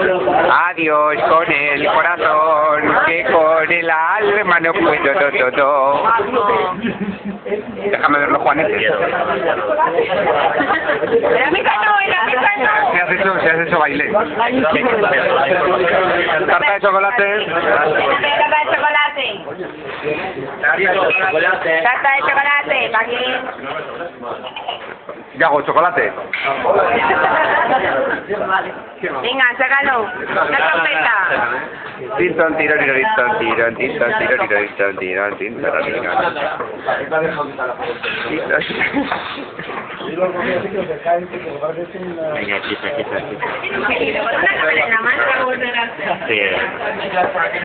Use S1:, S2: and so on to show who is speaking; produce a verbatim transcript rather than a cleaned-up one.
S1: Adiós con el corazón, que con el alma no puedo, do, do, do. Déjame verlo, Juanete. Si has hecho, si has hecho baile. Tarta de chocolate.
S2: Tarta de chocolate. Tarta de chocolate, ¿para qué?
S1: ¿Qué hago? ¿Chocolate?
S2: Venga, sácalo. La trompeta.
S1: Tinton, tiro, tiro, tinton, tiro, tinton, tiro, tiro, tinton, tiro, tinton, tiro.
S3: Venga, quita, quita, quita.
S2: Con una cámara en la mano, la volverás a hacer.
S3: Sí.